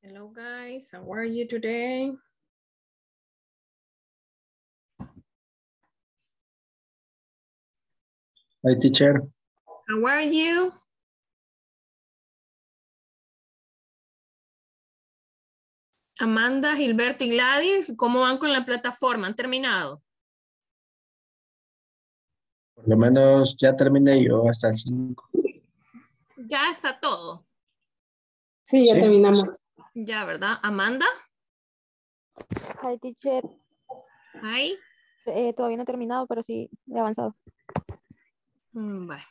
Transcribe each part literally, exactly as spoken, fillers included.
Hello guys, how are you today? Hi, teacher. How are you? Amanda, Gilberto y Gladys, ¿cómo van con la plataforma? ¿Han terminado? Por lo menos ya terminé yo hasta el cinco. Ya está todo. Sí, ya Sí. terminamos. Ya, ¿verdad? Amanda. Hi, teacher. Hi. Eh, todavía no he terminado, pero sí he avanzado. Mm, Bueno.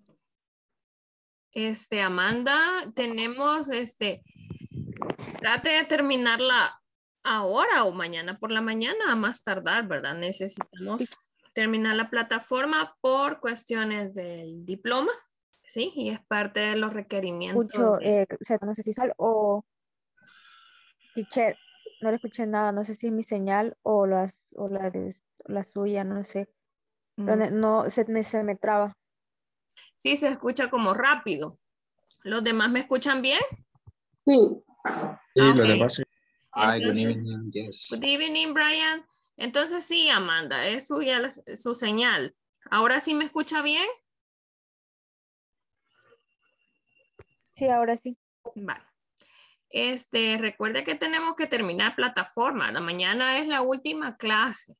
Este, Amanda, tenemos este. Trate de terminarla ahora o mañana por la mañana, a más tardar, ¿verdad? Necesitamos terminar la plataforma por cuestiones del diploma, ¿sí? Y es parte de los requerimientos. Escucho, de- eh, o sea, no sé si sal o teacher, no le escuché nada, no sé si es mi señal o las o la de la suya, no sé. Pero Mm, ne- no se me, se me traba. Sí, se escucha como rápido. ¿Los demás me escuchan bien? Sí. Sí, Ah, lo ok. demás sí. Hi, good Entonces, evening. Yes. good evening, Brian. Entonces sí, Amanda, es suya la- su señal. ¿Ahora sí me escucha bien? Sí, ahora sí. Vale. Este, recuerde que tenemos que terminar plataforma. La mañana es la última clase.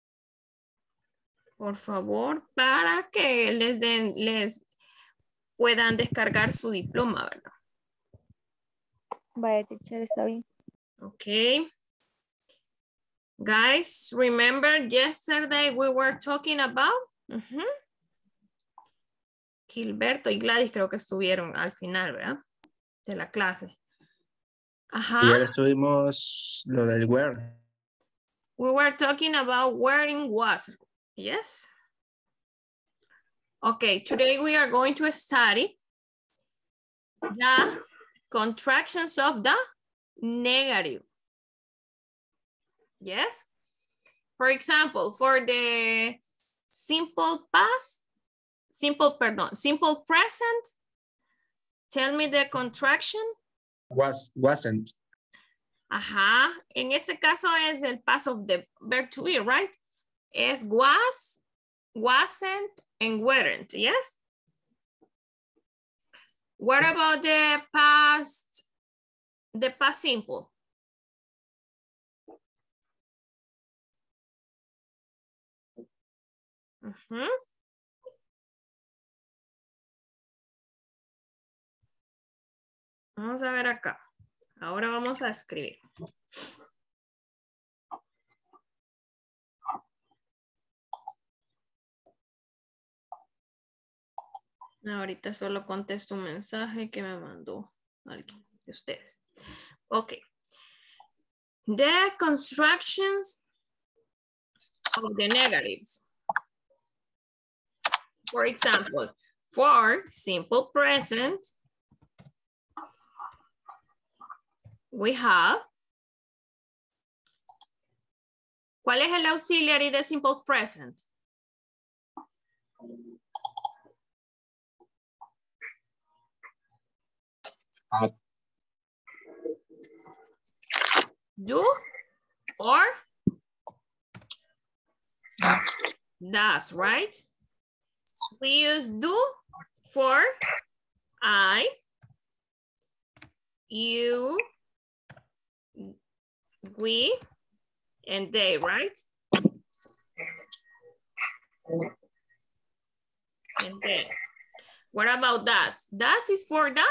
Por favor, para que les den, les puedan descargar su diploma, ¿verdad? Vaya, teacher, está bien. Okay. Guys, remember yesterday we were talking about? Ujú. Gilberto y Gladys creo que estuvieron al final, ¿verdad? De la clase. Ajá. Y ahora estuvimos lo del where. We were talking about wearing was. Yes. Okay, today we are going to study the contractions of the negative. Yes. For example, for the simple past, simple, perdón, simple present, tell me the contraction. Was, wasn't. Ajá. En ese caso es el past of the verb to be, right? Es was, wasn't, and weren't, yes? What about the past, the past simple? Uh-huh. Vamos a ver acá. Ahora vamos a escribir. Ahorita solo contesto un mensaje que me mandó alguien de ustedes. Ok. The constructions of the negatives. For example, for simple present, we have. ¿Cuál es el auxiliary de simple present? Have. Do or Does. does, right? We use do for I, you, we, and they, right? And then, what about does? Does is for the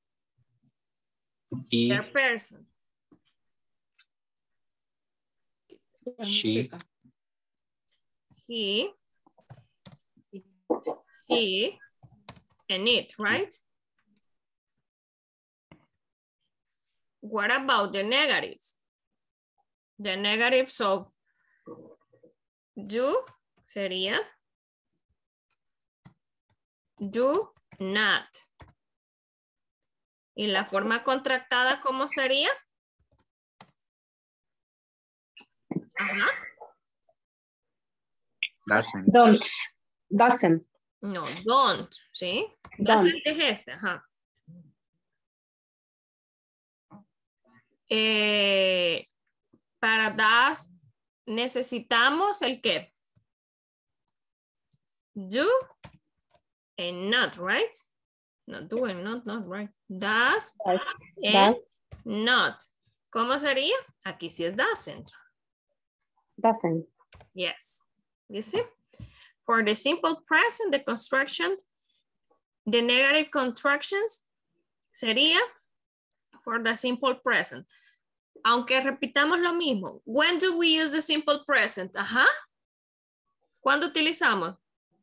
He, third person. she, He, she, and it, right? What about the negatives? The negatives of do sería do not. ¿Y la forma contractada cómo sería? Ajá. doesn't. Don't. Doesn't. No, don't, ¿sí? Don't. Doesn't es este, ajá. Eh, para das necesitamos el qué? Do and not, right? Not do and not, not, right? Does Does. and Does. not. ¿Cómo sería? Aquí sí es doesn't. Doesn't. Yes. You see? For the simple present, the construction, the negative contractions sería for the simple present. Aunque repitamos lo mismo. When do we use the simple present? Ajá. ¿Cuándo utilizamos?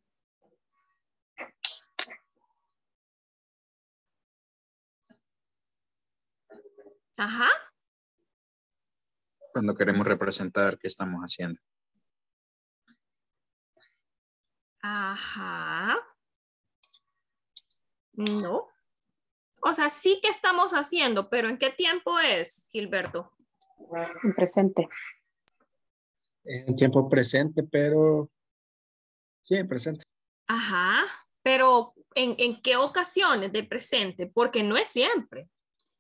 Ajá. Cuando queremos representar qué estamos haciendo. Ajá. No. O sea, sí que estamos haciendo, pero ¿en qué tiempo es, Gilberto? En presente. En tiempo presente, pero sí, en presente. Ajá. Pero ¿en, en qué ocasiones de presente? Porque no es siempre.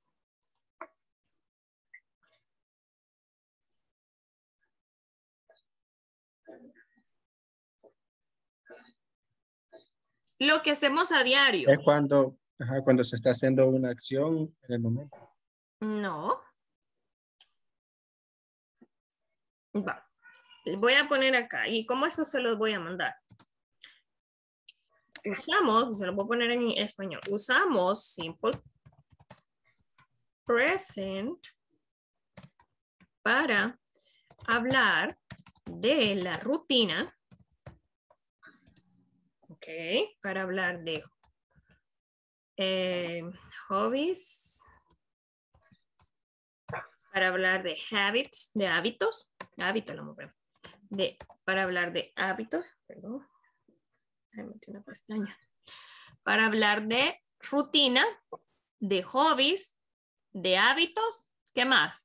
Lo que hacemos a diario. Es cuando, ajá, cuando se está haciendo una acción en el momento. No. Va. Voy a poner acá. ¿Y cómo eso se los voy a mandar? Usamos, se lo voy a poner en español. Usamos simple present para hablar de la rutina. Ok, para hablar de eh, hobbies, para hablar de habits, de hábitos, hábitos, la mujer, de, para hablar de hábitos, perdón, me metí una pestaña, para hablar de rutina, de hobbies, de hábitos, ¿qué más?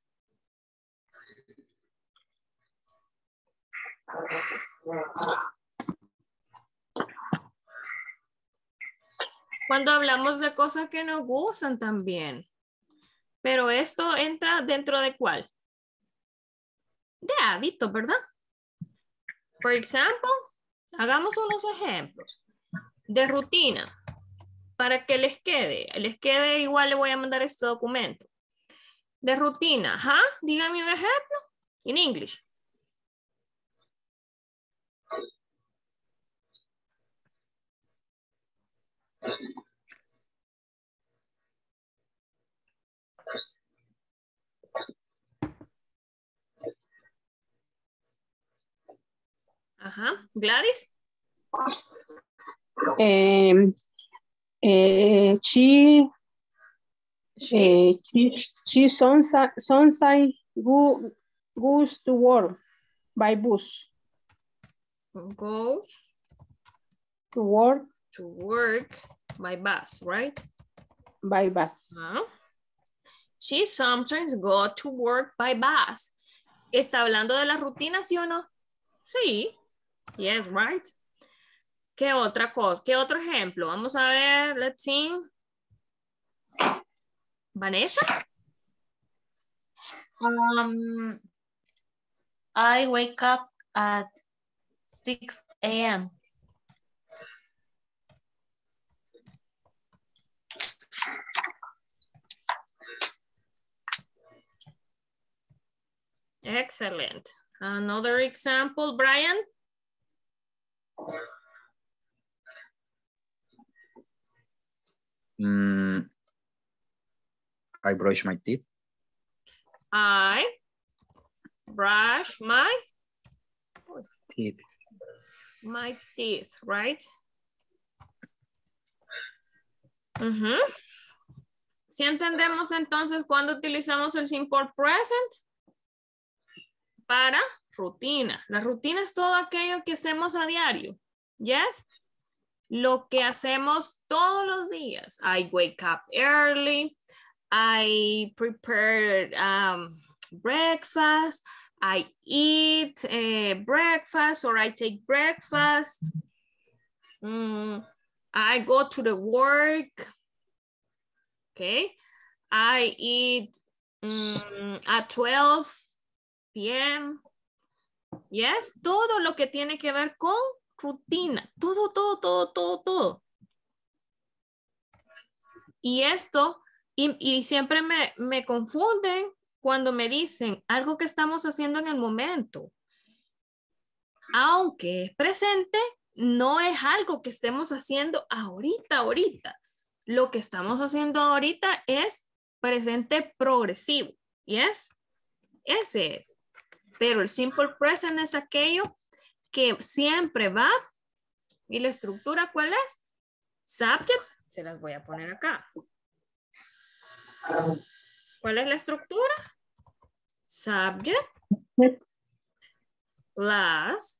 Cuando hablamos de cosas que nos gustan también. Pero esto entra dentro de ¿cuál? De hábitos, ¿verdad? Por ejemplo, hagamos unos ejemplos de rutina. Para que les quede, les quede igual le voy a mandar este documento. De rutina, ajá, díganme un ejemplo en English. Ajá, Gladys. Um, uh, she, She. uh, she, she sunshine, sunshine go, goes to work by bus. Goes To work to work by bus, right? by bus. Uh-huh. She sometimes go to work by bus. ¿Está hablando de la rutina, sí o no? Sí. Yes, right. ¿Qué otra cosa? ¿Qué otro ejemplo? Vamos a ver, let's see. Vanessa. Um, I wake up at six A M Excellent. Another example, Brian. Mm, I brush my teeth. I brush my Teeth. my teeth, right? Uh-huh. Si entendemos entonces cuando utilizamos el simple present para rutina. La rutina es todo aquello que hacemos a diario. Yes? Lo que hacemos todos los días. I wake up early. I prepare um, breakfast. I eat uh, breakfast or I take breakfast. Mm, I go to the work. Okay. I eat mm, at twelve p m Yes, todo lo que tiene que ver con rutina. Todo, todo, todo, todo, todo. Y esto, y, y siempre me, me confunden cuando me dicen algo que estamos haciendo en el momento. Aunque es presente, no es algo que estemos haciendo ahorita, ahorita. Lo que estamos haciendo ahorita es presente progresivo. ¿Yes? Ese es. Pero el simple present es aquello que siempre va. ¿Y la estructura cuál es? Subject. Se las voy a poner acá. ¿Cuál es la estructura? Subject plus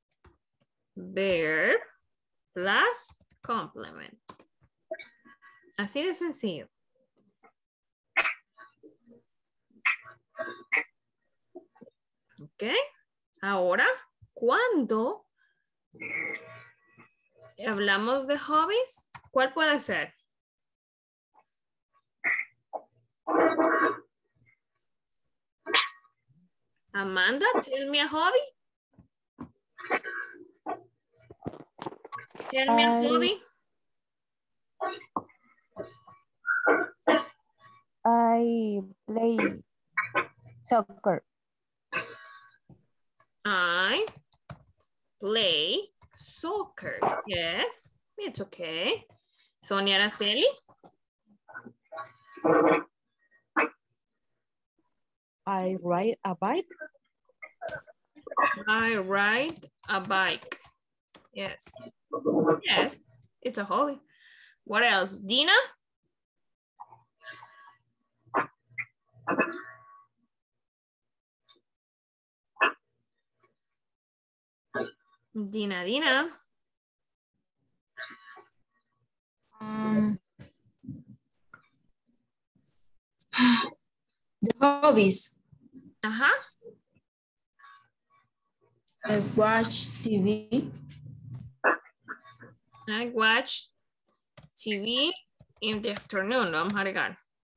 verb plus complement. Así de sencillo. Ok. Ahora, cuando hablamos de hobbies, ¿cuál puede ser? Amanda, tell me a hobby. Tell me a I- hobby. I play soccer. I play soccer. Yes, it's okay. Sonia Araceli. I ride a bike. I ride a bike. Yes. Yes, it's a hobby. What else? Dina? Dina, Dina. Um, the hobbies. Ajá. I watch T V. I watch T V in the afternoon. Vamos a agregar.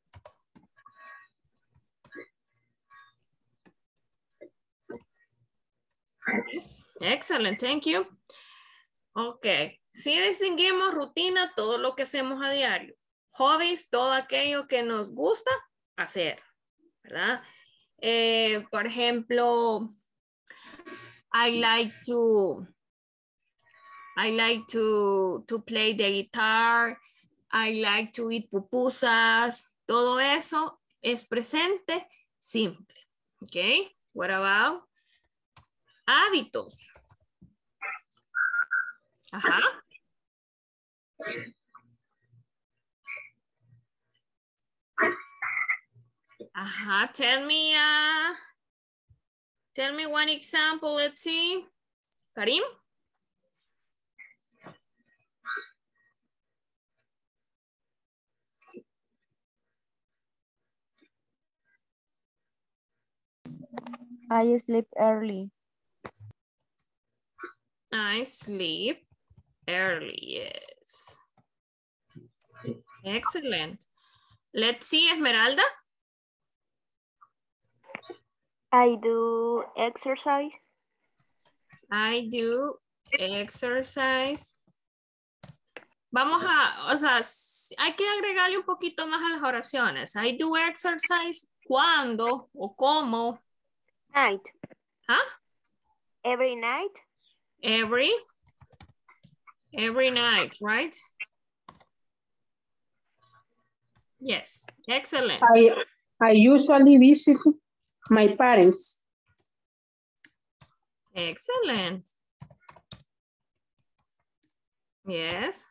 Yes. Excellent, thank you. Ok, si distinguimos rutina, todo lo que hacemos a diario. Hobbies, todo aquello que nos gusta hacer, ¿verdad? Eh, por ejemplo, I like to, I like to, to play the guitar, I like to eat pupusas, todo eso es presente simple, ¿ok? What about hábitos? Ajá. Ajá, tell me, uh, tell me one example, let's see. Karim? I sleep early. I sleep early, yes. Excellent. Let's see, Esmeralda. I do exercise. I do exercise. Vamos a, o sea, hay que agregarle un poquito más a las oraciones. I do exercise. ¿Cuándo o cómo? Night. ¿Ah? Every night. Every. Every night, right? Yes, excellent. I, I usually visit my parents. Excellent. Yes.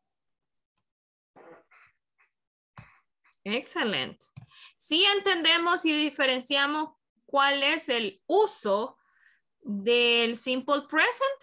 Excellent. Sí entendemos y diferenciamos cuál es el uso del simple present.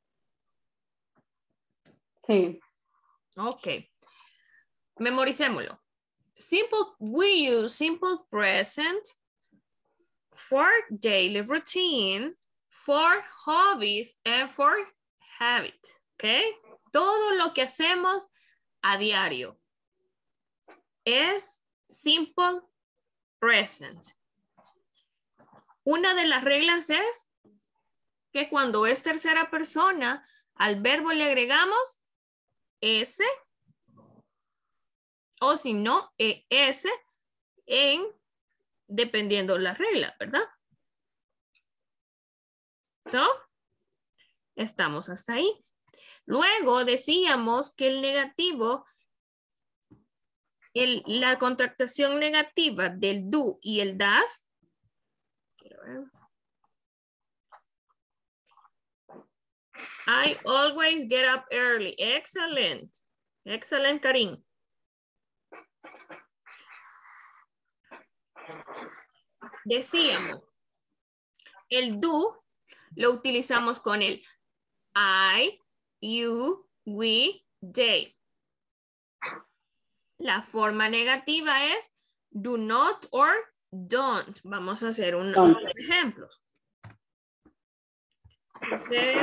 Sí. Ok. Memoricémoslo. Simple, we use simple present for daily routine, for hobbies, and for habits. Ok. Todo lo que hacemos a diario es simple present. Una de las reglas es que cuando es tercera persona, al verbo le agregamos S o si no, ES en dependiendo de la regla, ¿verdad? So, estamos hasta ahí. Luego decíamos que el negativo, el, la contractación negativa del do y el das, quiero ver. I always get up early. Excellent. Excellent, Karim. Decíamos, el do lo utilizamos con el I, you, we, they. La forma negativa es do not or don't. Vamos a hacer un- Don't. unos ejemplos. Okay.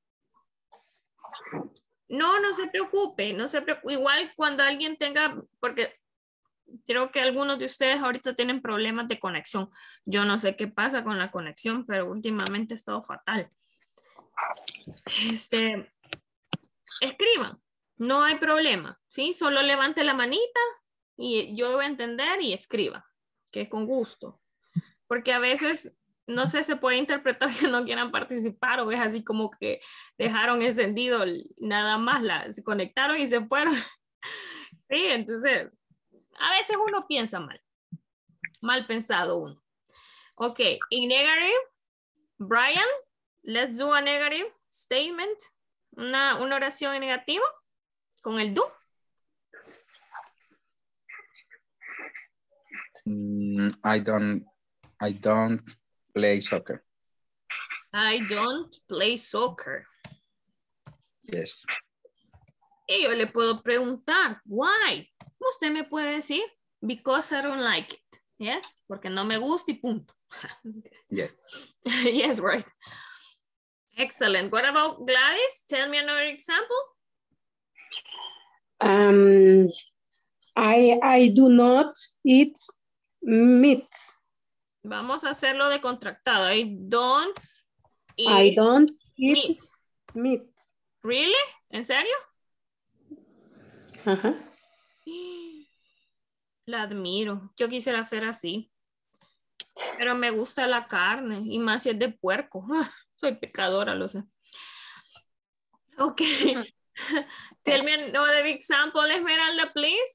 No, no se preocupe, no se preocupe. Igual cuando alguien tenga, porque creo que algunos de ustedes ahorita tienen problemas de conexión. Yo no sé qué pasa con la conexión, pero últimamente ha estado fatal. Este, escriban, no hay problema, ¿sí? Solo levante la manita y yo voy a entender y escriba, que con gusto. Porque a veces, no sé, se puede interpretar que no quieran participar o es así como que dejaron encendido nada más, la, se conectaron y se fueron. Sí, entonces, a veces uno piensa mal, mal pensado uno. Ok, in negative, Brian, let's do a negative statement, una, una oración en negativo con el do. Mm, I don't, I don't play soccer. I don't play soccer. Yes. Y yo le puedo preguntar, why? Usted me puede decir, because I don't like it. Yes, porque no me gusta y punto. Yeah. Yes, right. Excellent. What about Gladys? Tell me another example. Um, I, I do not eat meat. Vamos a hacerlo de contractado. I don't eat I don't eat meat. meat. Really? ¿En serio? Ajá. La admiro. Yo quisiera ser así. Pero me gusta la carne y más si es de puerco. Ah, soy pecadora, lo sé. Ok. Tell me another example, Esmeralda, please.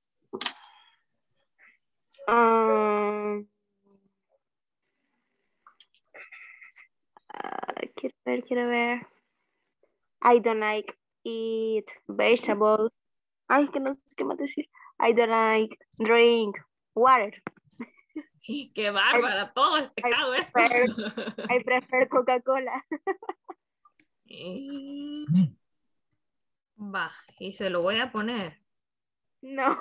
Um, ah, quiero ver, quiero ver. I don't like eat vegetables. Ay, que no sé qué más decir. I don't like drink water. Qué bárbara, todo es pecado I esto. prefer, I prefer Coca-Cola. Y- Va, y se lo voy a poner. No.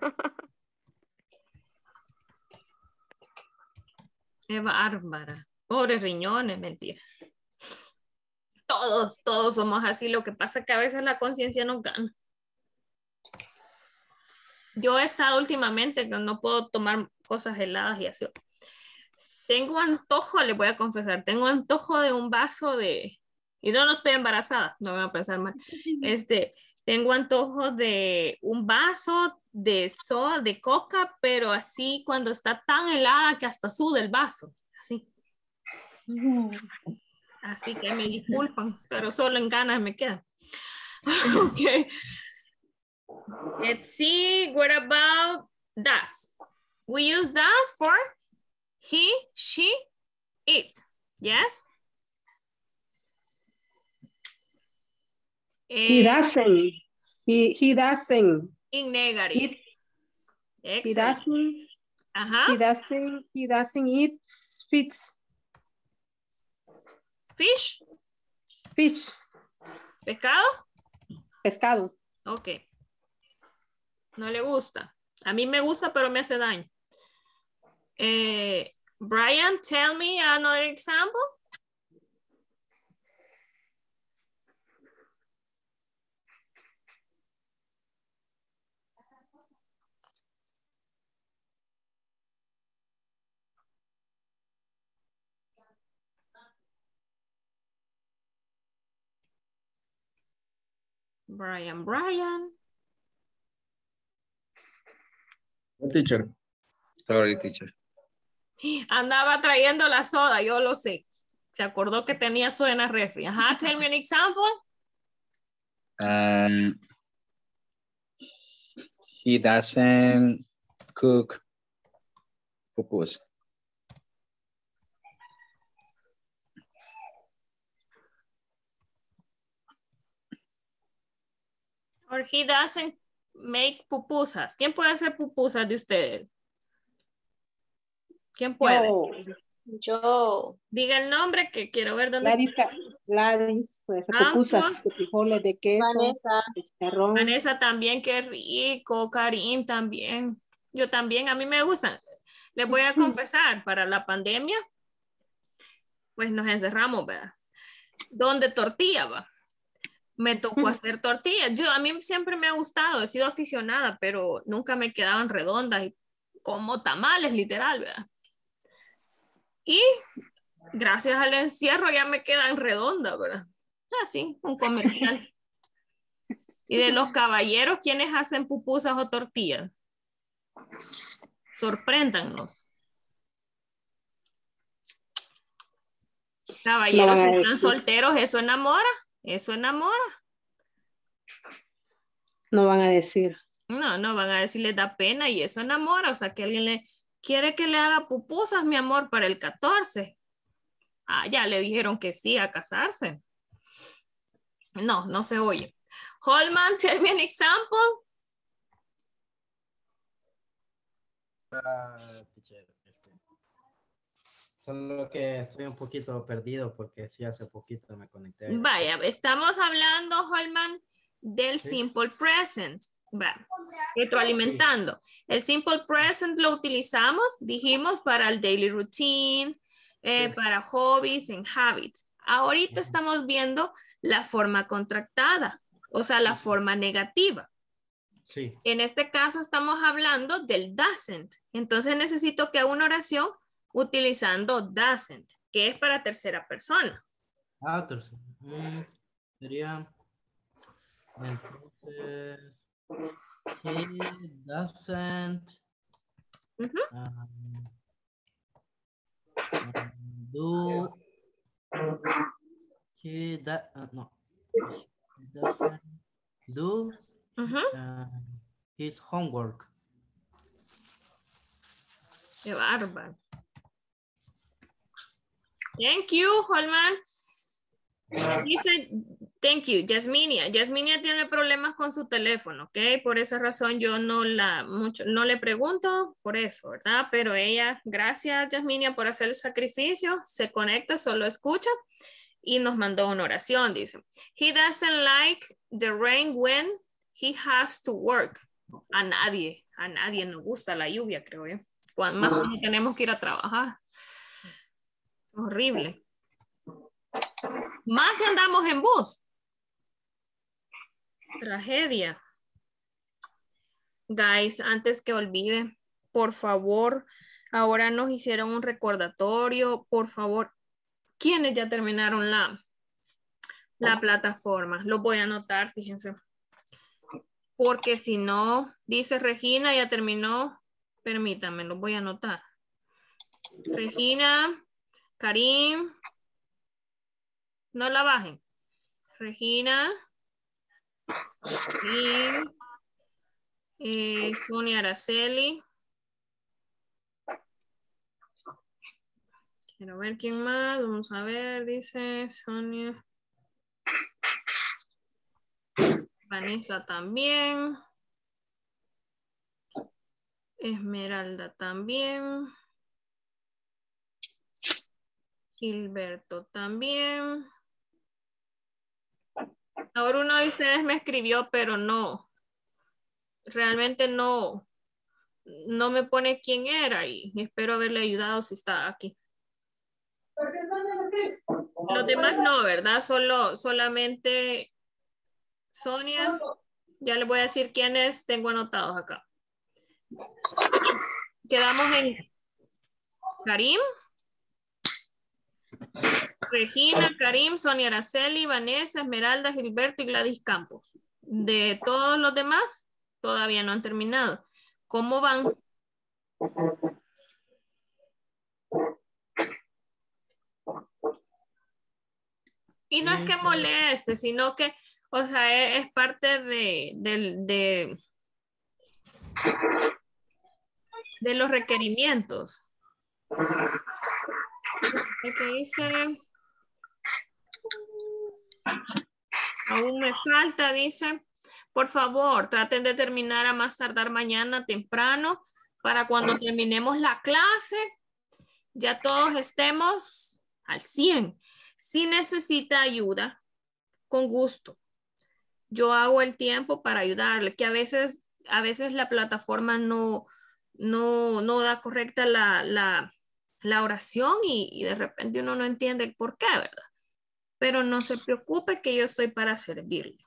Qué bárbara. Pobres riñones, mentira. Todos, todos somos así. Lo que pasa es que a veces la conciencia nos gana. Yo he estado últimamente que no puedo tomar cosas heladas y así. Tengo antojo, le voy a confesar, tengo antojo de un vaso de... Y no, no estoy embarazada, no me voy a pensar mal. Este, tengo antojo de un vaso de soda, de coca, pero así cuando está tan helada que hasta suda el vaso. Así. Así que me disculpan, pero solo en ganas me quedan. Ok. Let's see, what about das? We use das for he, she, it. Yes? He Eh, doesn't. He, he doesn't. in negative. Eat, he Excellent. doesn't. Ajá. He doesn't. He doesn't eat fish. Fish. Fish. Pescado. Pescado. Ok. No le gusta. A mí me gusta, pero me hace daño. Eh, Brian, tell me another example. Brian, Brian. Teacher. Sorry, teacher. Andaba trayendo la soda, yo lo sé. Se acordó que tenía soda en la refri. Ajá, tell me an example. Um, he doesn't cook pupus. Or he doesn't make pupusas. ¿Quién puede hacer pupusas de ustedes? ¿Quién puede? Yo, Yo. Diga el nombre que quiero ver dónde Gladys, está. Ca- Gladys, pues Ah, pupusas de frijoles, de queso, Vanessa. de chicharrón. Vanessa también, qué rico. Karim también. Yo también, a mí me gustan. Les voy a confesar, para la pandemia, pues nos encerramos, ¿verdad? Donde tortilla, va. Me tocó hacer tortillas. Yo, a mí siempre me ha gustado, he sido aficionada, pero nunca me quedaban redondas y como tamales, literal, ¿verdad? Y gracias al encierro ya me quedan redondas, ¿verdad? Así, un comercial. Y de los caballeros, ¿quiénes hacen pupusas o tortillas? Sorpréndanos. Caballeros, No van a si están decir. solteros, eso enamora, eso enamora. No van a decir. No, no van a decir les da pena y eso enamora. O sea, que alguien le quiere que le haga pupusas, mi amor, para el catorce. Ah, ya le dijeron que sí a casarse. No, no se oye. Holman, tell me an example. Ah, teacher, este, solo que estoy un poquito perdido porque sí hace poquito me conecté. Vaya, estamos hablando, Holman, del Sí. simple present. Va, retroalimentando. El simple present lo utilizamos, dijimos, para el daily routine, eh, Sí. para hobbies and habits. Ahorita Ujú. estamos viendo la forma contractada, o sea, la Sí, sí. forma negativa. Sí, En este caso estamos hablando del doesn't. Entonces necesito que haga una oración utilizando doesn't, que es para tercera persona. ah, tercero. Mm, sería, entonces, he doesn't Ujú. um, um, do, he da, uh, no, he doesn't do Ujú. uh, his homework. Qué bárbaro. Thank you, Holman. Dice, thank you, Yasminia. Yasminia tiene problemas con su teléfono, ¿ok? Por esa razón yo no la mucho, no le pregunto por eso, ¿verdad? Pero ella, gracias, Yasminia, por hacer el sacrificio, se conecta, solo escucha y nos mandó una oración, dice. He doesn't like the rain when he has to work. A nadie, a nadie nos gusta la lluvia, creo yo. Cuando más cuando tenemos que ir a trabajar. Horrible. Más si andamos en bus. Tragedia. Guys, antes que olvide, por favor, ahora nos hicieron un recordatorio, por favor. ¿Quiénes ya terminaron la, la plataforma? Lo voy a anotar, fíjense. Porque si no, dice Regina, ya terminó. Permítanme, lo voy a anotar. Regina, Karim. No la bajen. Regina. Y eh, Sonia Araceli. Quiero ver quién más. Vamos a ver, dice Sonia. Vanessa también. Esmeralda también. Gilberto también. Ahora uno de ustedes me escribió, pero no. Realmente no. No me pone quién era y espero haberle ayudado si está aquí. Los demás no, ¿verdad? Solo, solamente Sonia. Ya les voy a decir quiénes tengo anotados acá. Quedamos en Karim, Regina, Karim, Sonia Araceli, Vanessa, Esmeralda, Gilberto y Gladys Campos. de todos los demás, todavía no han terminado. ¿Cómo van? Y no es que moleste, sino que, o sea, es, es parte de, de, de, de los requerimientos. ¿Qué dice? Aún me falta, dice. Por favor, traten de terminar a más tardar mañana temprano para cuando terminemos la clase, ya todos estemos al cien. Si necesita ayuda, con gusto. Yo hago el tiempo para ayudarle, que a veces, a veces la plataforma no, no, no da correcta la, la, la oración y, y de repente uno no entiende por qué, ¿verdad? Pero no se preocupe que yo estoy para servirle.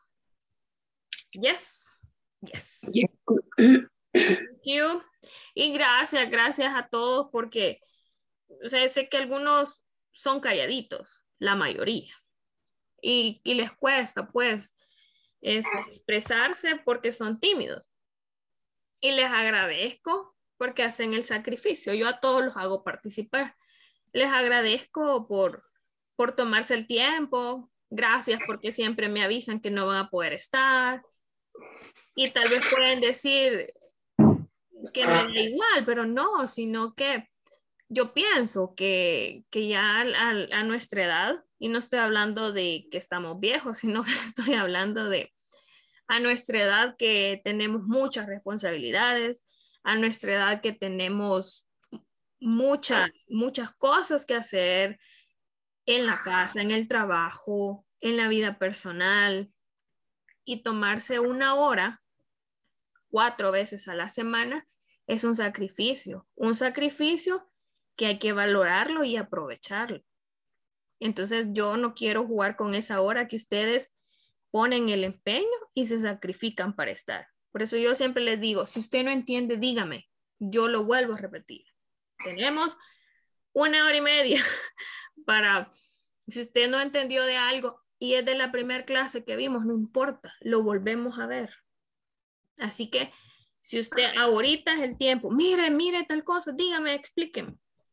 Yes. Yes. Thank you. Y gracias, gracias a todos porque o sea, sé que algunos son calladitos, la mayoría. Y, y les cuesta, pues, es expresarse porque son tímidos. Y les agradezco porque hacen el sacrificio. Yo a todos los hago participar. Les agradezco por, por tomarse el tiempo. Gracias porque siempre me avisan que no van a poder estar. Y tal vez pueden decir que me da igual, pero no, sino que yo pienso que, que ya a, a, a nuestra edad, y no estoy hablando de que estamos viejos, sino que estoy hablando de a nuestra edad que tenemos muchas responsabilidades, a nuestra edad que tenemos muchas, muchas cosas que hacer en la casa, en el trabajo, en la vida personal, y tomarse una hora, cuatro veces a la semana, es un sacrificio, un sacrificio que hay que valorarlo y aprovecharlo. Entonces yo no quiero jugar con esa hora que ustedes ponen el empeño y se sacrifican para estar. Por eso yo siempre les digo, si usted no entiende, dígame, yo lo vuelvo a repetir. Tenemos una hora y media para, si usted no entendió de algo y es de la primera clase que vimos, no importa, lo volvemos a ver. Así que si usted ahorita es el tiempo, mire, mire tal cosa, dígame, explíqueme.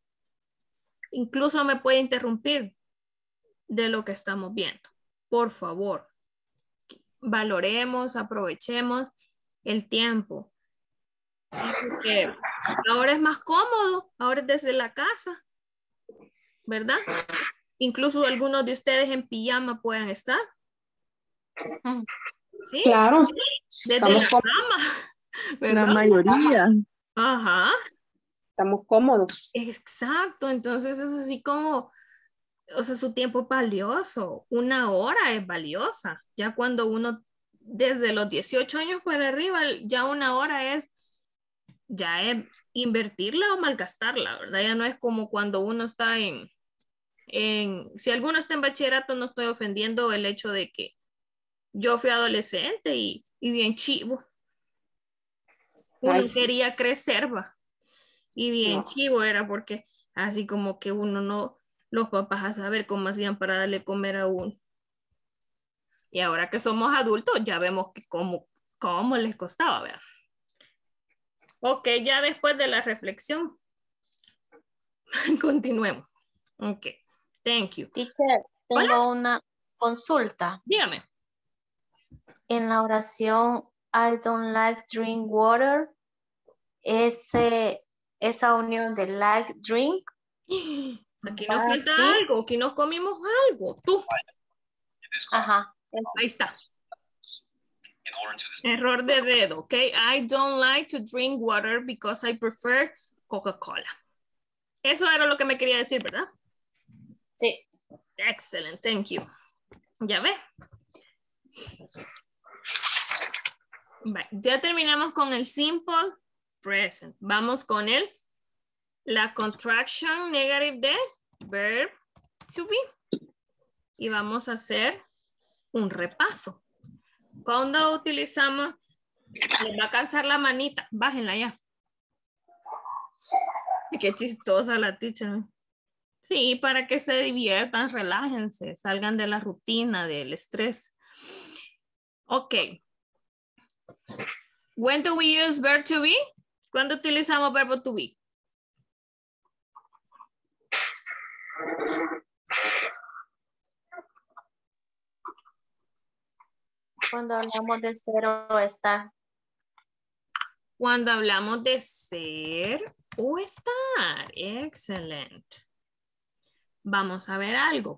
Incluso me puede interrumpir de lo que estamos viendo. Por favor, valoremos, aprovechemos el tiempo. Sí, porque ahora es más cómodo, ahora es desde la casa, ¿verdad? Incluso algunos de ustedes en pijama pueden estar. Sí. Claro. Desde Estamos la cómodos. cama, ¿verdad? La mayoría. Ajá. Estamos cómodos. Exacto, entonces es así como, o sea, su tiempo es valioso, una hora es valiosa, ya cuando uno, desde los dieciocho años para arriba, ya una hora es, ya es invertirla o malgastarla, ¿verdad? Ya no es como cuando uno está en, en, si alguno está en bachillerato, no estoy ofendiendo el hecho de que yo fui adolescente y, y bien chivo, uno Ay, sí. quería crecer, va. Y bien No. chivo era porque así como que uno no, los papás a saber cómo hacían para darle comer a uno. Y ahora que somos adultos ya vemos que cómo, cómo les costaba, ¿verdad? Ok, ya después de la reflexión, continuemos. Ok, thank you. Teacher, tengo Hola. una consulta. Dígame. En la oración I don't like drink water, ese, esa unión de like, drink. Aquí nos ¿Va falta así? algo, aquí nos comimos algo. Tú. Ajá. Ahí está. Error de dedo, ok. I don't like to drink water because I prefer Coca-Cola. Eso era lo que me quería decir, ¿verdad? Sí. Excellent, thank you. ¿Ya ve? Bye. Ya terminamos con el simple present. Vamos con el la contraction negative de verb to be. Y vamos a hacer un repaso. Cuando utilizamos, les va a cansar la manita, bájenla ya. Qué chistosa la teacher. Sí, para que se diviertan, relájense, salgan de la rutina, del estrés. Ok, When do we use verb to be? ¿Cuándo utilizamos verbo to be? Cuando hablamos de ser o estar. Cuando hablamos de ser o estar. Excelente. Vamos a ver algo.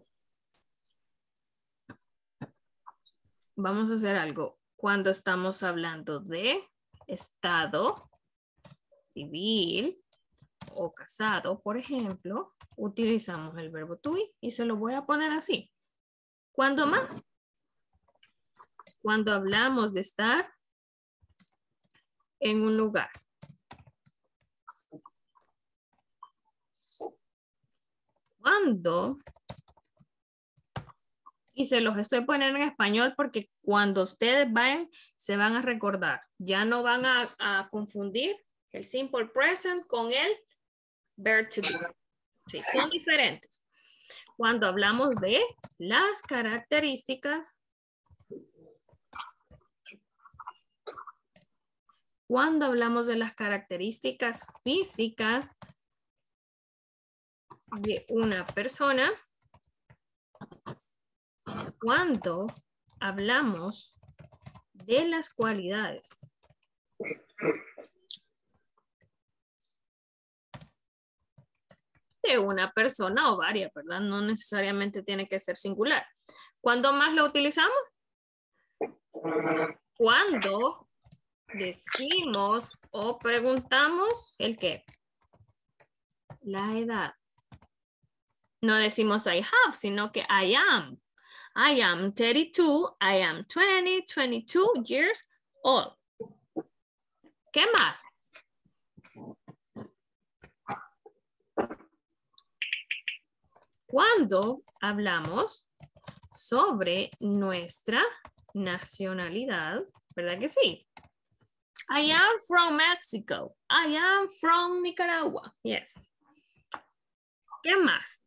Vamos a hacer algo. Cuando estamos hablando de estado civil o casado, por ejemplo, utilizamos el verbo to be y se lo voy a poner así. ¿Cuándo más? Cuando hablamos de estar en un lugar. Cuando, y se los estoy poniendo en español porque cuando ustedes vayan, se van a recordar. Ya no van a, a confundir el simple present con el verb to be. Sí, son diferentes. Cuando hablamos de las características, cuando hablamos de las características físicas de una persona, cuando hablamos de las cualidades de una persona o varias, ¿verdad? No necesariamente tiene que ser singular. ¿Cuándo más lo utilizamos? Cuando decimos o preguntamos el qué. La edad. No decimos I have, sino que I am. I am thirty-two, I am twenty, twenty-two years old. ¿Qué más? Cuando hablamos sobre nuestra nacionalidad, ¿verdad que sí? I am from Mexico. I am from Nicaragua. Yes. ¿Qué más?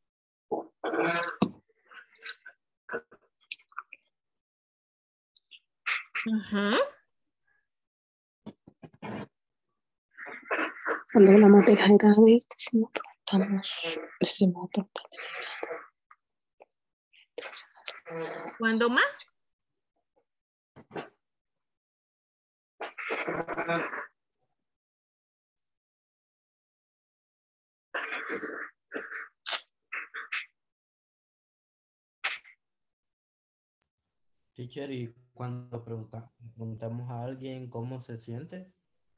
Uh-huh. Cuando hablamos de las edades, decimos, preguntamos, decimos, ¿Cuándo más? Teacher, y cuando pregunta, preguntamos a alguien cómo se siente.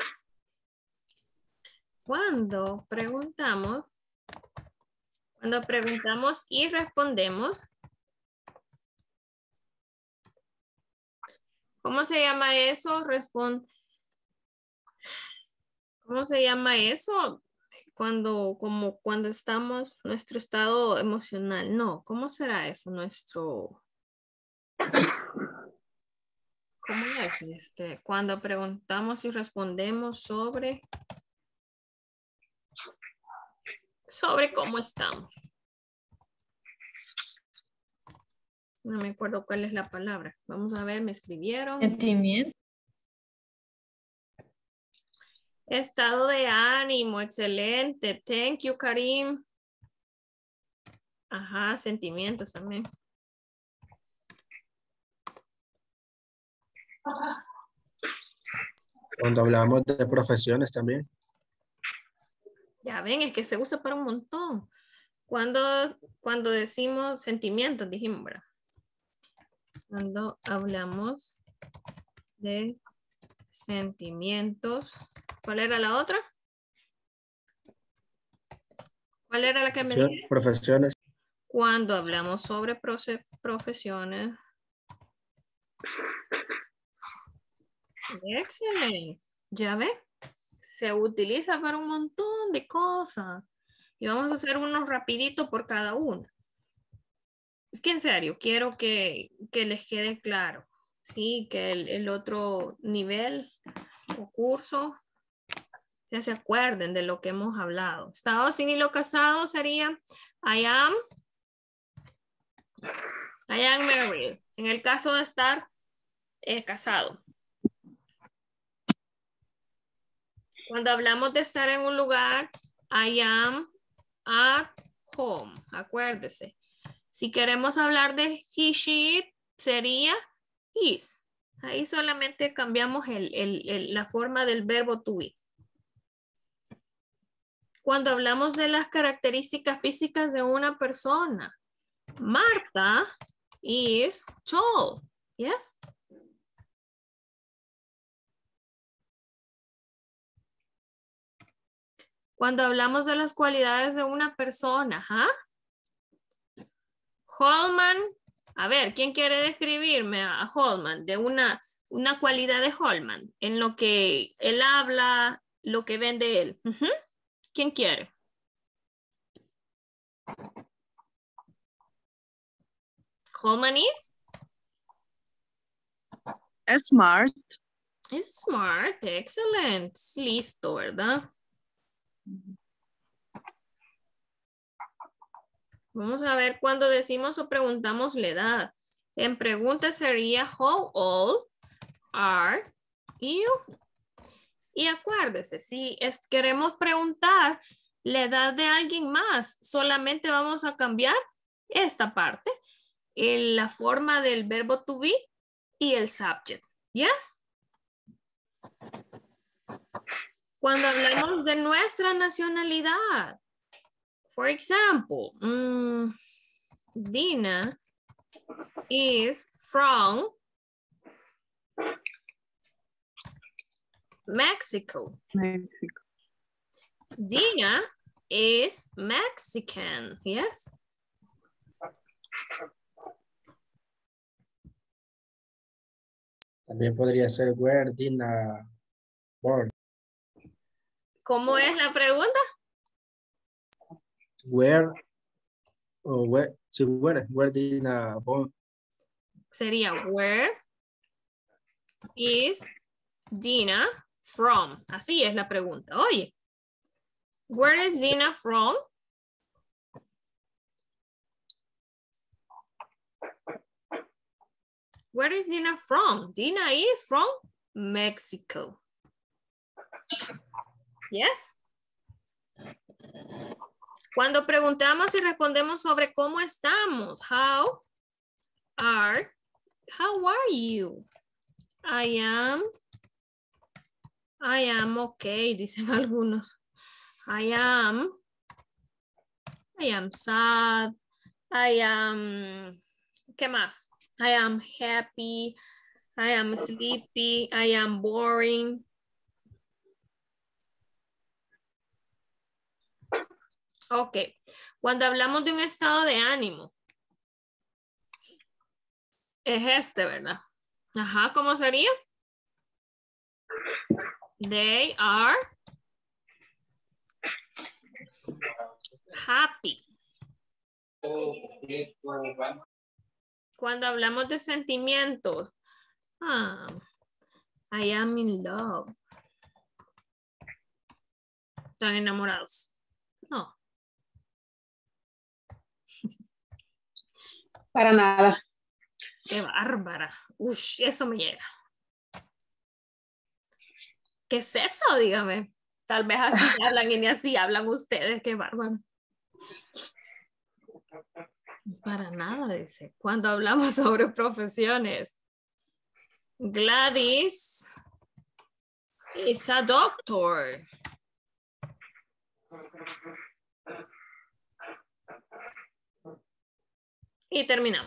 Cuando preguntamos, cuando preguntamos y respondemos, ¿cómo se llama eso? Respon- ¿Cómo se llama eso? Cuando, como cuando estamos, nuestro estado emocional. No, ¿cómo será eso? Nuestro... ¿Cómo es? Este, cuando preguntamos y respondemos sobre... Sobre cómo estamos. No me acuerdo cuál es la palabra. Vamos a ver, me escribieron. Sentimiento. Estado de ánimo, excelente. Thank you, Karim. Ajá, sentimientos también. Cuando hablamos de profesiones también. Ya ven, es que se usa para un montón. Cuando, cuando decimos sentimientos, dijimos, ¿verdad? Cuando hablamos de sentimientos. ¿Cuál era la otra? ¿Cuál era la que me dije? Profesiones. Cuando hablamos sobre proce- profesiones. Excelente. ¿Ya ve? Se utiliza para un montón de cosas. Y vamos a hacer unos rapidito por cada uno. Es que en serio, quiero que, que les quede claro. Sí, que el, el otro nivel o curso ya se acuerden de lo que hemos hablado. Estado civil o casado sería I am, I am married. En el caso de estar eh, casado. Cuando hablamos de estar en un lugar, I am at home. Acuérdese. Si queremos hablar de he, she, it, sería is. Ahí solamente cambiamos el, el, el, la forma del verbo to be. Cuando hablamos de las características físicas de una persona, Marta is tall. Yes. Cuando hablamos de las cualidades de una persona, ¿ah? Holman, a ver, ¿quién quiere describirme a Holman de una, una cualidad de Holman en lo que él habla, lo que vende él? Uh-huh. ¿Quién quiere? Holman is? Smart. Es smart, excellent. Listo, ¿verdad? Vamos a ver cuando decimos o preguntamos la edad. En pregunta sería how old are you? Y acuérdese, si es, queremos preguntar la edad de alguien más, solamente vamos a cambiar esta parte, en la forma del verbo to be y el subject. Yes. Cuando hablamos de nuestra nacionalidad, for example, um, Dina is from Mexico. Mexico. Dina is Mexican. Yes. También podría ser where Dina born. ¿Cómo es la pregunta? Where o where, sí, where, where Dina born. Sería where is Dina from? Así es la pregunta. Oye, where is Dina from? Where is Dina from? Dina is from Mexico. Yes. Cuando preguntamos y respondemos sobre cómo estamos, how are, how are you? I am, I am okay, dicen algunos. I am, I am sad, I am, ¿qué más? I am happy, I am sleepy, I am boring. Ok, cuando hablamos de un estado de ánimo, es este, ¿verdad? Ajá, ¿cómo sería? They are happy. Cuando hablamos de sentimientos, ah, I am in love. ¿Están enamorados? No. Para nada. Qué bárbara. Ush, eso me llega. ¿Qué es eso? Dígame. Tal vez así hablan y ni así hablan ustedes. Qué bárbaro. Para nada, dice. Cuando hablamos sobre profesiones. Gladys is a doctor. Y terminamos.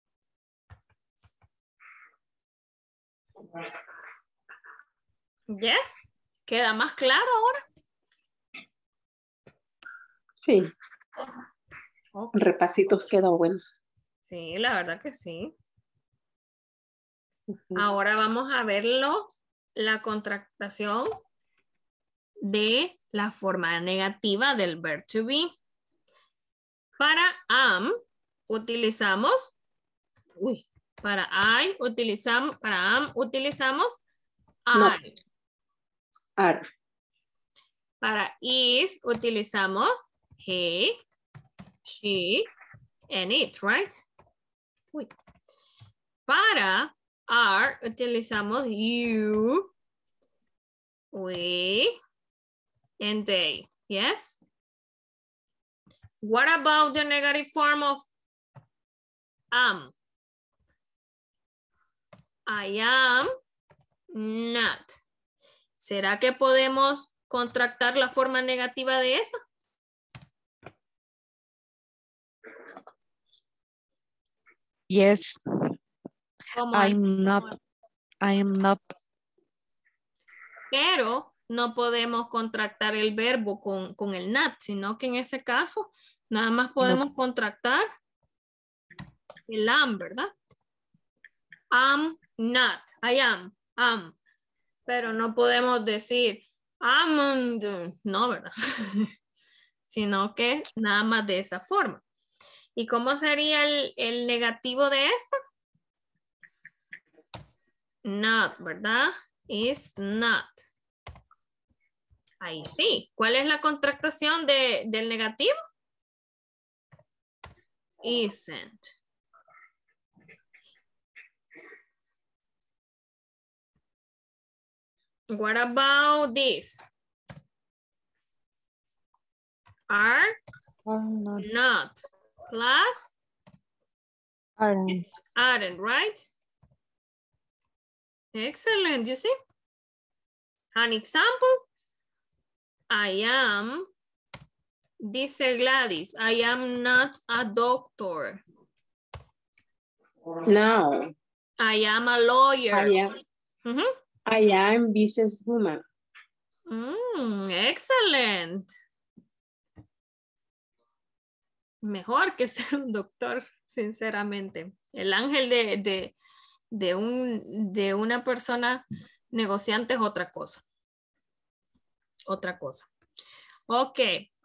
Yes. ¿Queda más claro ahora? Sí. Okay. Repacitos quedó bueno. Sí, la verdad que sí. Ahora vamos a verlo, la contractación de la forma negativa del verb to be. Para am utilizamos, uy, para I utilizamos, para am utilizamos No. I. Are. Para is utilizamos he, she, and it, right? Uy. Para are utilizamos you, we, and they. Yes? What about the negative form of am? I am not. ¿Será que podemos contractar la forma negativa de esta? Yes. ¿Cómo I'm not. I am not. Pero no podemos contractar el verbo con, con el not, sino que en ese caso nada más podemos no. contractar el am, ¿verdad? I'm not, I am, am. Pero no podemos decir I'm, no, ¿verdad? Sino que nada más de esa forma. ¿Y cómo sería el, el negativo de esto? Not, ¿verdad? Is not. Ahí sí. ¿Cuál es la contractación de, del negativo? Isn't. What about this? Are, Are not. not. Plus? Aren't. Aren't, right? Excellent, you see? An example, I am, dice Gladys, I am not a doctor. No. I am a lawyer. I am, Mm-hmm. I am businesswoman. Mm, excellent. Mejor que ser un doctor, sinceramente. El ángel de, de, de, un, de una persona negociante es otra cosa. Otra cosa. Ok.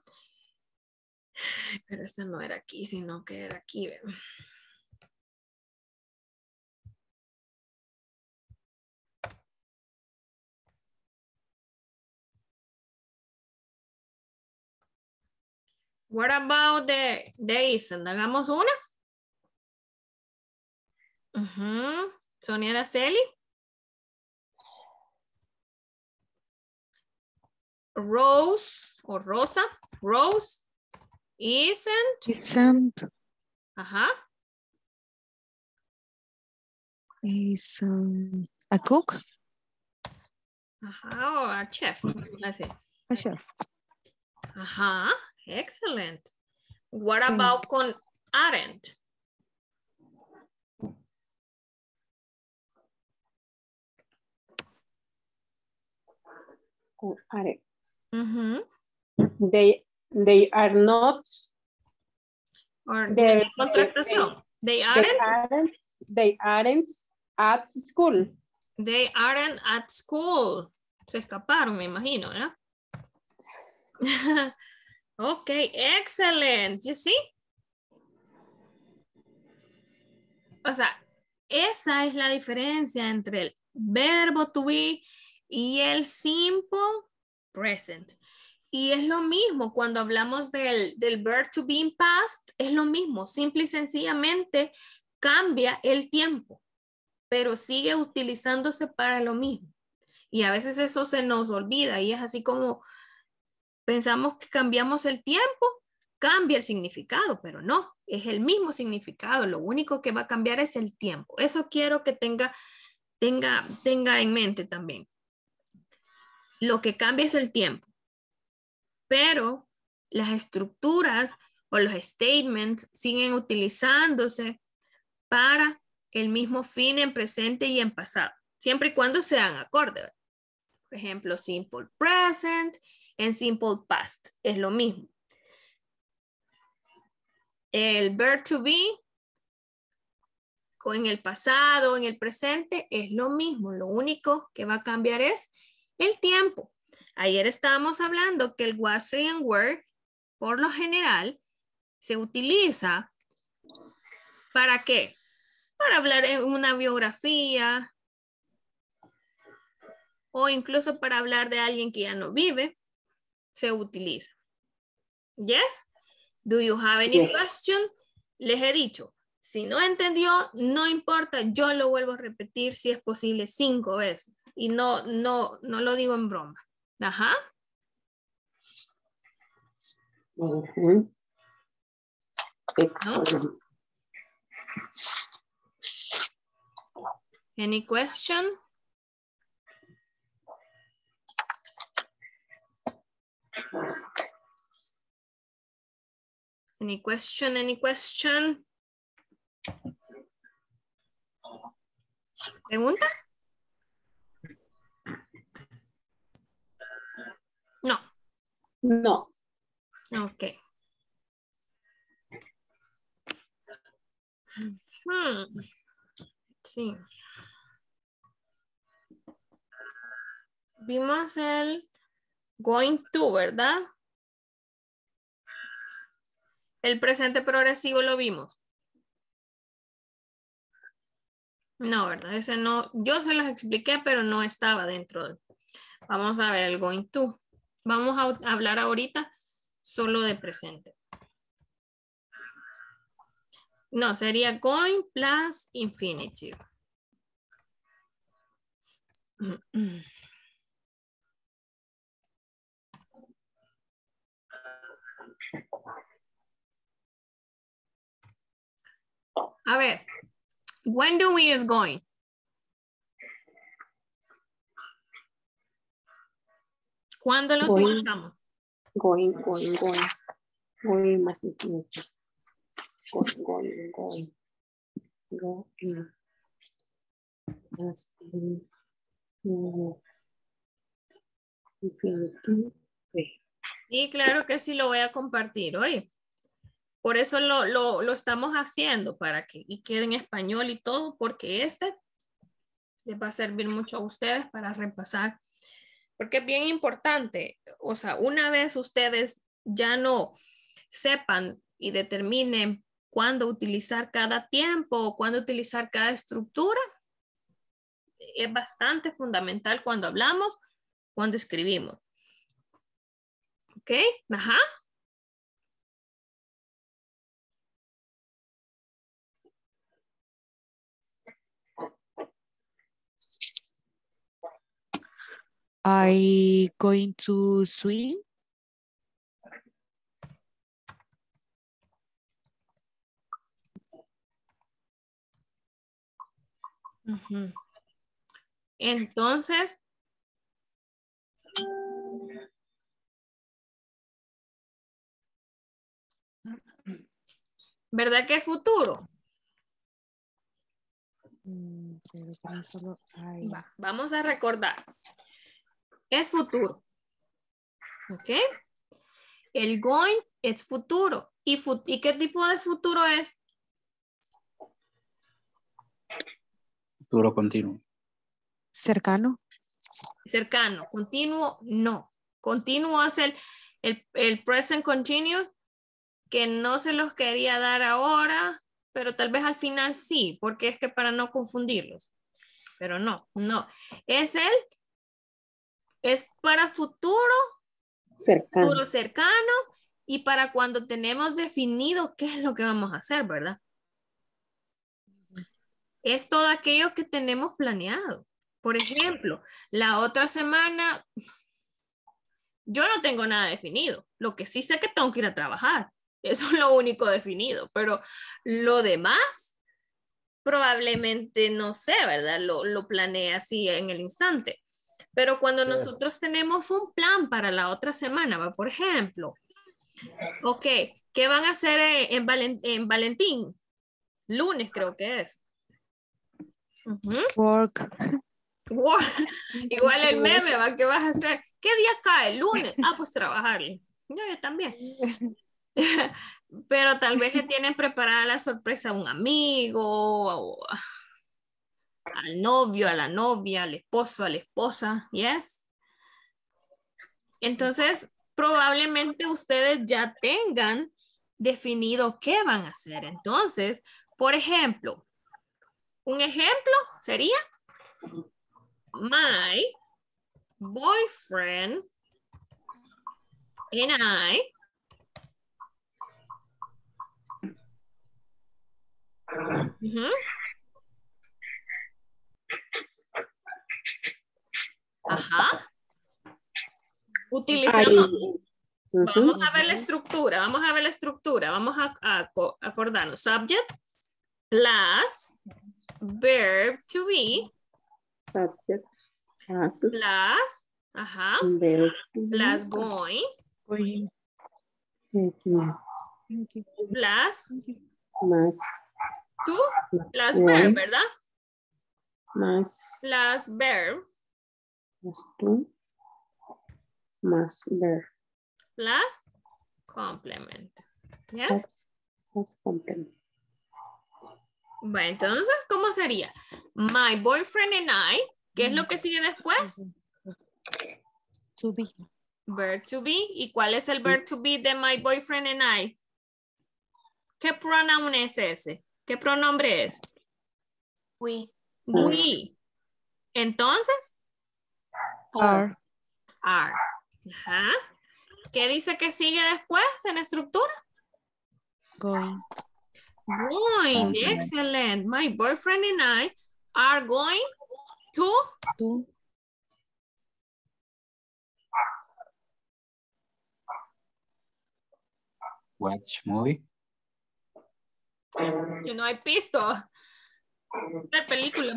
Pero este no era aquí, sino que era aquí. ¿Verdad? What about the, the isn't? Hagamos una. Uh-huh. Sonia Araceli. Rose o Rosa. Rose isn't. Isn't. Ajá. Is um, a cook. Ajá, o a chef. Así. A chef. Ajá. Excellent. What about con aren't? Con aren't. Mm-hmm. They, they are not. Or They, contractación. They, they aren't. They aren't. They aren't at school. They aren't at school. Se escaparon, me imagino, ¿verdad? Ok, excellent. You see? O sea, esa es la diferencia entre el verbo to be y el simple present. Y es lo mismo cuando hablamos del, del verb to be in past, es lo mismo. Simple y sencillamente cambia el tiempo, pero sigue utilizándose para lo mismo. Y a veces eso se nos olvida y es así como pensamos que cambiamos el tiempo, cambia el significado, pero no, es el mismo significado. Lo único que va a cambiar es el tiempo. Eso quiero que tenga, tenga, tenga en mente también. Lo que cambia es el tiempo, pero las estructuras o los statements siguen utilizándose para el mismo fin en presente y en pasado, siempre y cuando sean acordes. Por ejemplo, simple present en simple past, es lo mismo. El verb to be en el pasado, en el presente, es lo mismo. Lo único que va a cambiar es el tiempo. Ayer estábamos hablando que el was and were, por lo general, se utiliza ¿para qué? Para hablar en una biografía o incluso para hablar de alguien que ya no vive. Se utiliza. Yes? Do you have any yes. question? Les he dicho, si no entendió, no importa, yo lo vuelvo a repetir si es posible cinco veces. Y no, no, no lo digo en broma. Ajá. Mhm. Excellent. Any question? Any question, any question? ¿Pregunta? No. No. Ok. Hmm. Sí. Vimos el going to, ¿verdad? El presente progresivo lo vimos. No, ¿verdad? Ese no, yo se los expliqué, pero no estaba dentro de... Vamos a ver el going to. Vamos a hablar ahorita solo de presente. No, sería going plus infinitive. A ver, when do we use going? ¿Cuándo lo Going. utilizamos? Going, going, going. Going más infinitive. Going, going, going. Going. Más infinitive. Okay. Sí, claro que sí lo voy a compartir hoy. Por eso lo, lo, lo estamos haciendo, para que y quede en español y todo, porque este les va a servir mucho a ustedes para repasar. Porque es bien importante, o sea, una vez ustedes ya no sepan y determinen cuándo utilizar cada tiempo o cuándo utilizar cada estructura, es bastante fundamental cuando hablamos, cuando escribimos. ¿Ok? Ajá. I going to swim. Uh-huh. Entonces, ¿verdad que es futuro? Mm, pero que no solo hay. Va, vamos a recordar. Es futuro. ¿Ok? El going es futuro. ¿Y, fu- ¿Y qué tipo de futuro es? Futuro continuo. Cercano. Cercano. Continuo, no. Continuo es el, el, el present continuous, que no se los quería dar ahora, pero tal vez al final sí, porque es que para no confundirlos. Pero no, no. Es el, es para futuro, Cercano. futuro cercano, y para cuando tenemos definido qué es lo que vamos a hacer, ¿verdad? Es todo aquello que tenemos planeado. Por ejemplo, la otra semana yo no tengo nada definido. Lo que sí sé que tengo que ir a trabajar. Eso es lo único definido, pero lo demás probablemente no sé, ¿verdad? Lo, lo planeé así en el instante. Pero cuando nosotros tenemos un plan para la otra semana, ¿va? Por ejemplo, ok, ¿qué van a hacer en, Valen- en Valentín? Lunes creo que es. Uh-huh. Work. Wow. Igual el meme, ¿va? ¿Qué vas a hacer? ¿Qué día cae? ¿Lunes? Ah, pues trabajarle. Yo, yo también. Pero tal vez le tienen preparada la sorpresa a un amigo, o al novio, a la novia, al esposo, a la esposa. Yes. Entonces, probablemente ustedes ya tengan definido qué van a hacer. Entonces, por ejemplo, un ejemplo sería my boyfriend and I uh-huh. Ajá. Utilizamos Vamos a ver la estructura, vamos a ver la estructura, vamos a, a, a acordarnos. Subject plus verb to be. Subject plus. Plus, ajá. Verb to be. Plus going. Going. Plus. Más. To. Plus Going. verb, ¿verdad? Más. Plus verb. Más to. Más verb. Plus complement. Yes. Plus, plus complement. Bueno, entonces, ¿cómo sería? My boyfriend and I. ¿Qué es lo que sigue después? To be. Verb to be. ¿Y cuál es el verb to be de my boyfriend and I? ¿Qué pronoun es ese? ¿Qué pronombre es? We. We. Entonces, Are. are. Ajá. ¿Qué dice que sigue después en la estructura? Going. Going. Excellent. My boyfriend and I are going to. To. Watch movie. Yo no he visto ver película.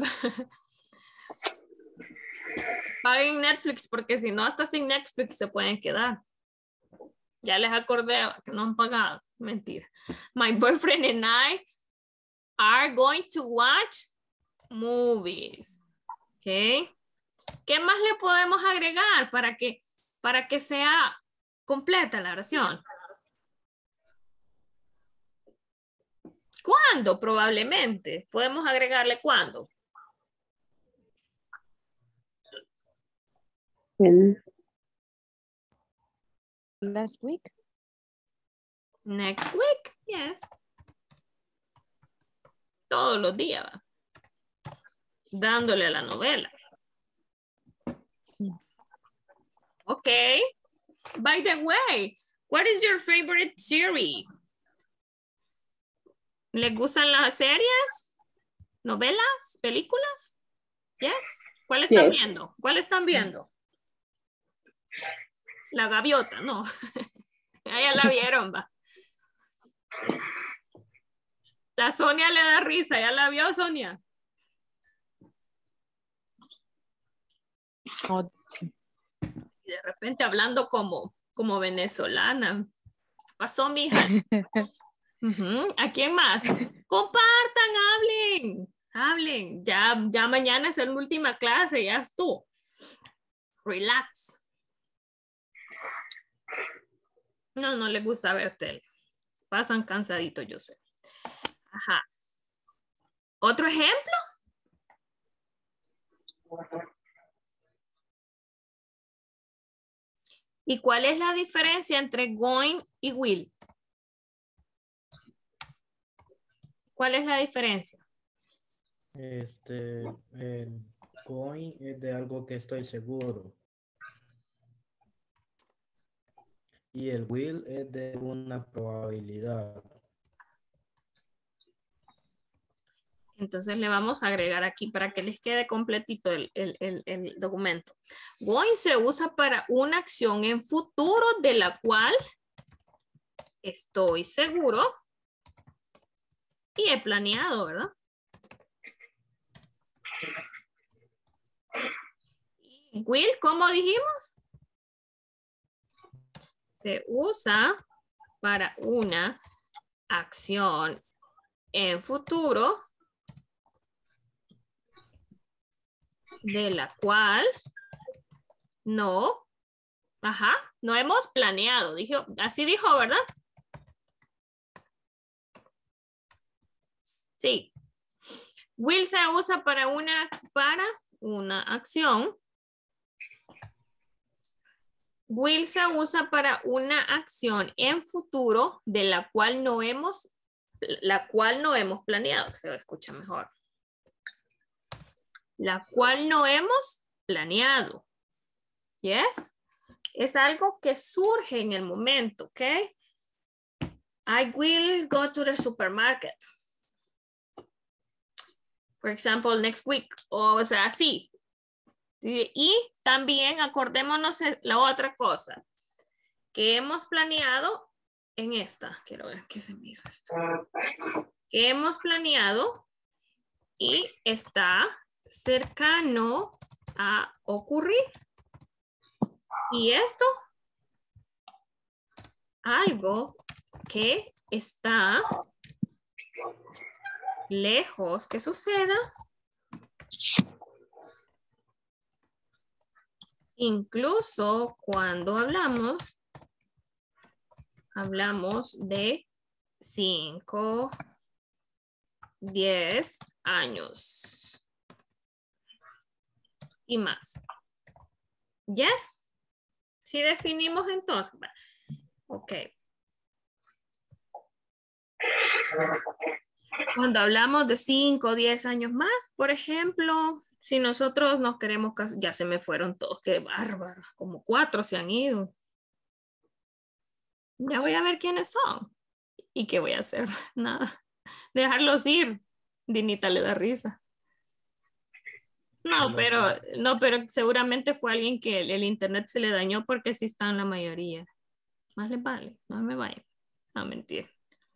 Paguen Netflix porque si no hasta sin Netflix se pueden quedar. Ya les acordé que no han pagado. Mentira. My boyfriend and I are going to watch movies. Okay. ¿Qué más le podemos agregar para que, para que sea completa la oración? ¿Cuándo? Probablemente. Podemos agregarle cuándo. When. Last week. Next week. Yes. Todos los días. Dándole a la novela. Okay. By the way, what is your favorite series? ¿Les gustan las series? ¿Novelas? ¿Películas? Yes. ¿Cuál están Yes. viendo? ¿Cuál están viendo? La gaviota, no. Ya la vieron, va. La Sonia le da risa, ¿ya la vio, Sonia? Oh, sí. Y de repente hablando como, como venezolana. Pasó, mija. Uh-huh. ¿A quién más? Compartan, hablen, hablen. Ya, ya mañana es la última clase, ya es tú. Relax. No, no les gusta ver tele. Pasan cansaditos, yo sé. Ajá. ¿Otro ejemplo? ¿Y cuál es la diferencia entre going y will? ¿Cuál es la diferencia? Este, el going es de algo que estoy seguro. Y el will es de una probabilidad. Entonces le vamos a agregar aquí para que les quede completito el, el, el, el documento. Going se usa para una acción en futuro de la cual estoy seguro y he planeado, ¿verdad? Y will, ¿cómo dijimos? Se usa para una acción en futuro de la cual no, ajá, no hemos planeado. Dijo, así dijo, ¿verdad? Sí. Will se usa para una, para una acción. Will se usa para una acción en futuro de la cual no hemos, la cual no hemos planeado. Se escucha mejor. La cual no hemos planeado. Yes. Es algo que surge en el momento, ¿ok? I will go to the supermarket. For example, next week. O sea, sí. Y también acordémonos la otra cosa. que hemos planeado en esta. Quiero ver qué se me hizo esto. Que hemos planeado y está cercano a ocurrir. Y esto, algo que está lejos que suceda, incluso cuando hablamos, hablamos de cinco, diez años y más. Yes. Si definimos entonces. Ok. Cuando hablamos de cinco o diez años más, por ejemplo, si nosotros nos queremos casar, ya se me fueron todos, qué bárbaro, como cuatro se han ido. Ya voy a ver quiénes son. ¿Y qué voy a hacer? Nada. Dejarlos ir. Dinita le da risa. No, pero, no, pero seguramente fue alguien que el, el internet se le dañó porque sí están la mayoría. Más les vale, no me vayan. No, mentira.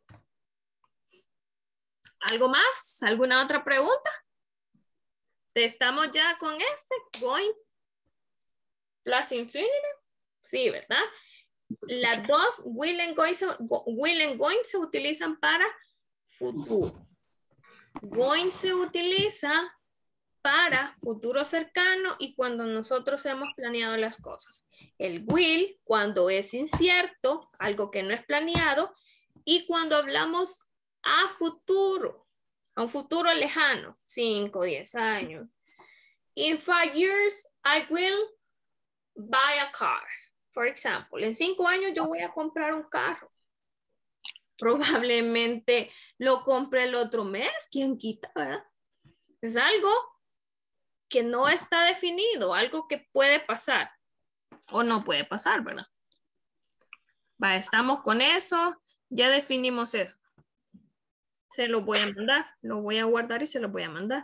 ¿Algo más? ¿Alguna otra pregunta? ¿Estamos ya con este? Going plus infinity. Sí, ¿verdad? Las dos will and going se, will and going se utilizan para futuro. Going se utiliza para futuro cercano y cuando nosotros hemos planeado las cosas. El will cuando es incierto, algo que no es planeado, y cuando hablamos a futuro, a un futuro lejano, cinco, diez años. In five years, I will buy a car. For example, en cinco años yo voy a comprar un carro. Probablemente lo compre el otro mes, ¿quién quita, verdad? Es algo que no está definido, algo que puede pasar o no puede pasar, ¿verdad? Va, estamos con eso, ya definimos eso. Se lo voy a mandar, lo voy a guardar y se lo voy a mandar.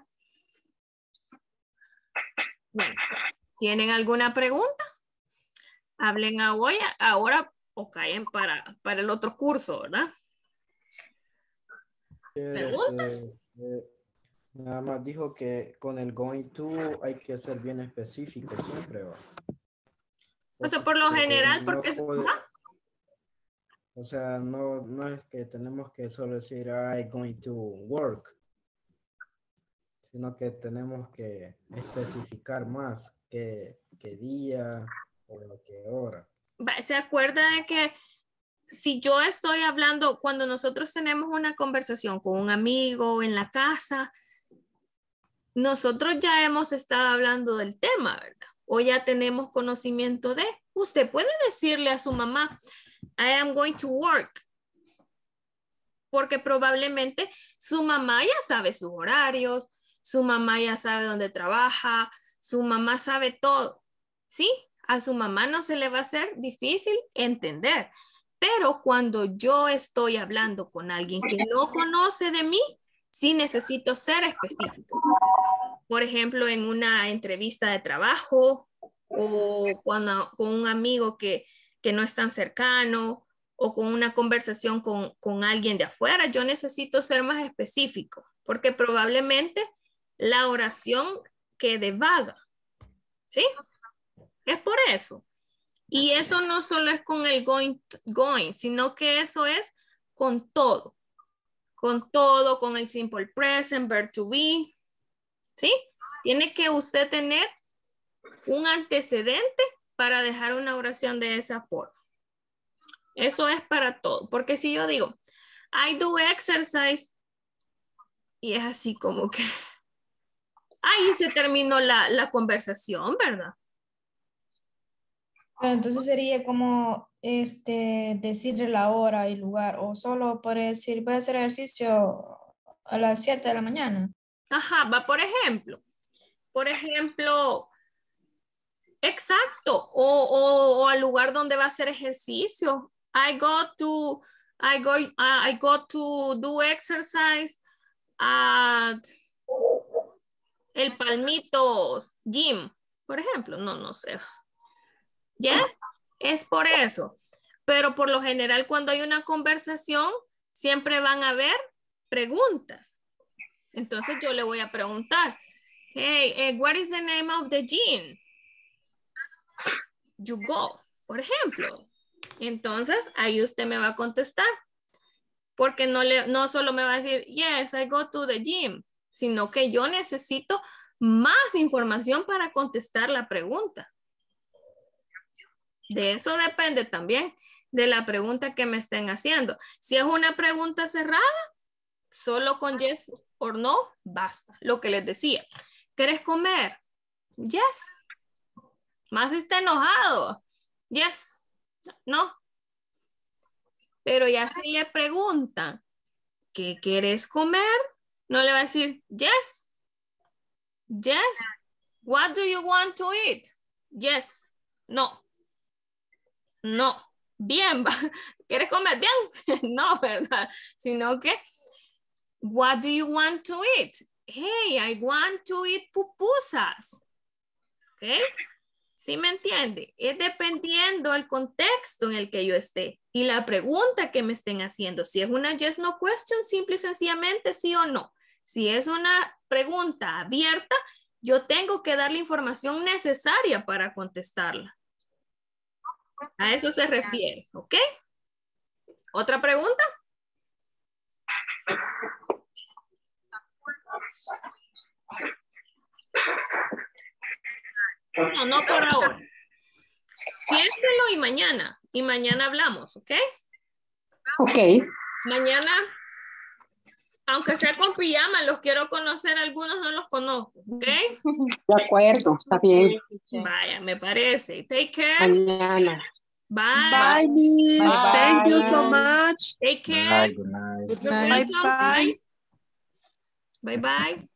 Bueno, ¿tienen alguna pregunta? Hablen ahora, ahora o caen para, para el otro curso, ¿verdad? ¿Preguntas? Este, eh, nada más dijo que con el going to hay que ser bien específico siempre, ¿va? O sea, por lo Porque general, no porque... puede- ¿ah? o sea, no, no es que tenemos que solo decir I'm going to work, sino que tenemos que especificar más qué, qué día o qué hora. Va, ¿se acuerda de que si yo estoy hablando, cuando nosotros tenemos una conversación con un amigo en la casa, nosotros ya hemos estado hablando del tema, ¿verdad? O ya tenemos conocimiento de, usted puede decirle a su mamá, I am going to work, porque probablemente su mamá ya sabe sus horarios, su mamá ya sabe dónde trabaja, su mamá sabe todo, ¿sí? A su mamá no se le va a hacer difícil entender, pero cuando yo estoy hablando con alguien que no conoce de mí, sí necesito ser específico. Por ejemplo, en una entrevista de trabajo o cuando, con un amigo que, que no es tan cercano o con una conversación con, con alguien de afuera, yo necesito ser más específico porque probablemente la oración quede vaga, ¿sí? Es por eso. Y eso no solo es con el going, going, sino que eso es con todo. Con todo, con el simple present, verb to be. ¿Sí? Tiene que usted tener un antecedente para dejar una oración de esa forma. Eso es para todo. Porque si yo digo, I do exercise, y es así como que, ahí se terminó la, la conversación, ¿verdad? Pero entonces sería como este decirle la hora y lugar, o solo por decir, voy a hacer ejercicio a las siete de la mañana. Ajá, va por ejemplo. Por ejemplo, exacto, o, o, o al lugar donde va a hacer ejercicio. I go to, I go, uh, I go to do exercise at el Palmitos Gym, por ejemplo. No, no sé. Yes, es por eso. pero por lo general cuando hay una conversación, siempre van a haber preguntas. Entonces yo le voy a preguntar, hey, eh, what is the name of the gym you go? Por ejemplo. Entonces, ahí usted me va a contestar. Porque no, le, no solo me va a decir, yes, I go to the gym, sino que yo necesito más información para contestar la pregunta. De eso depende también de la pregunta que me estén haciendo. Si es una pregunta cerrada, solo con yes o no, basta. Lo que les decía. ¿Quieres comer? Yes. Más está enojado. Yes. No. Pero ya si le preguntan, ¿qué quieres comer? No le va a decir, yes. Yes. What do you want to eat? Yes. No. No. Bien. ¿Quieres comer? Bien. No, ¿verdad? Sino que, what do you want to eat? Hey, I want to eat pupusas. ¿Ok? ¿Sí me entiende? Es dependiendo del contexto en el que yo esté y la pregunta que me estén haciendo. Si es una yes, no question, simple y sencillamente sí o no. Si es una pregunta abierta, yo tengo que dar la información necesaria para contestarla. A eso se refiere, ¿ok? ¿Otra pregunta? No, no por ahora. Piénselo y mañana. Y mañana hablamos, ¿ok? Ok. Mañana, aunque sea con pijama, los quiero conocer. Algunos no los conozco, ¿ok? De acuerdo, está bien. Vaya, me parece. Take care. Mañana. Bye. Bye, Miss. Bye, Thank you so bye. much. Take care. Good night, good night. You're Bye welcome. bye. Bye bye.